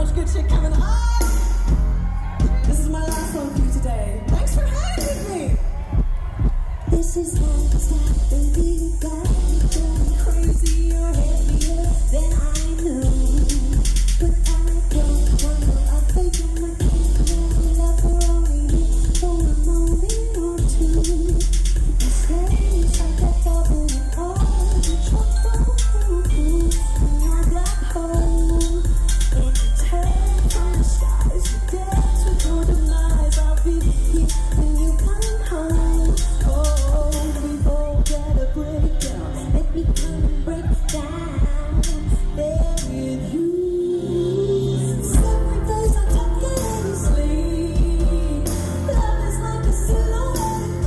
much good shit coming up. This is my last one for you today. Thanks for having me. This is how to stop, baby. You got me going crazy. You're heavier than I knew. But I don't wanna. I think you might be love for only you. For a moment or two. You say it's like that bubble in all the trouble. In your black hole. And you turn from the skies. You dance with your demise. I'll be here when you come home. Oh, we both gotta break down. Let me come and break down there with you. Every day's like talking in your sleep. Love is like a silhouette.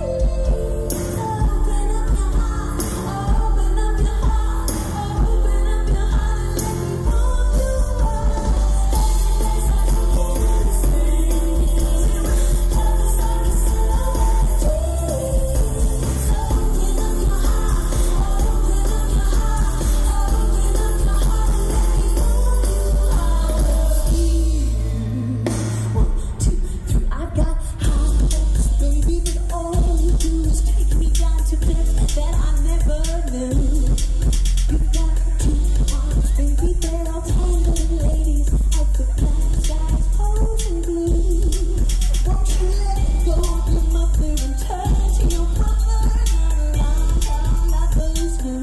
Open up your heart, open up your heart, open up your heart and let me warm you up. Every day's like talking in your sleep. Love is like a silhouette. Open up your heart, open up your heart, open up your heart and let me warm you up. 1, 2, 3, I got high hopes, baby, but all you do is take me down to depths that I never knew. You got 2 arms, baby, they're all tangled ladies of the black skies, posing blue. Won't you let go of your mother and turn to your brother and around how lovers do?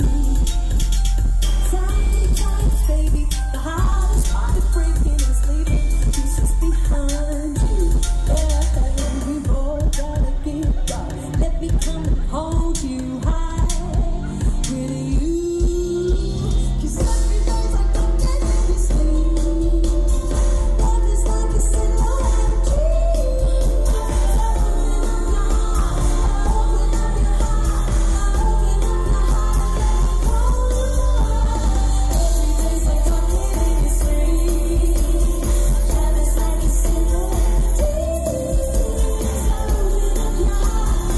Sometimes, baby, the hardest part of breaking is leaving pieces behind you. Yeah, we both gotta get right. Let me come and hold you high with you. 'Cause every day's like talking in your sleep. Love is like a silhouette dream. Open up your heart, open up your heart, open up your heart and let me warm you up. Every day's like talking in your sleep. Love is like a silhouette dream. Open up your heart,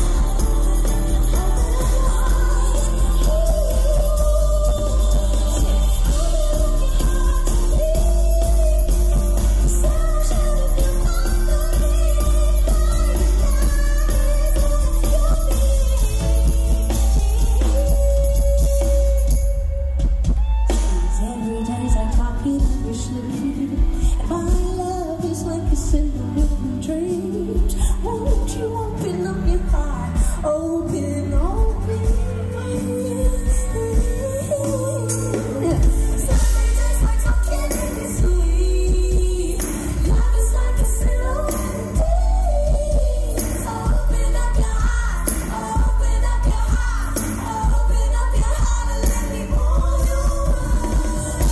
every day's like talking in your sleep. And my love is like a silhouette in dreams. Won't you open up your heart? Open, open. Every day's like talking in your sleep. Love is like a silhouette. Open up your heart, open up your heart, open up your heart and let me warm you up.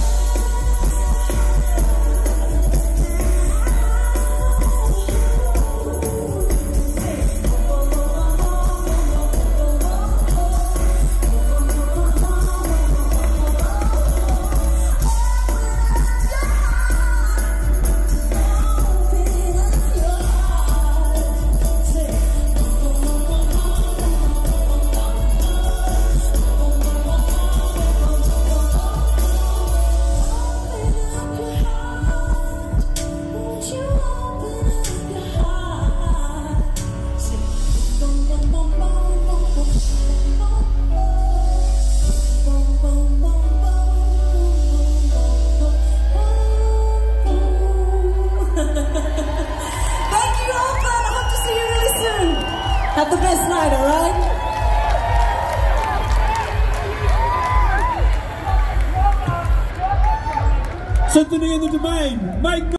Thank you, Auckland. I hope to see you really soon. Have the best night, all right? Synthony in the domain. Make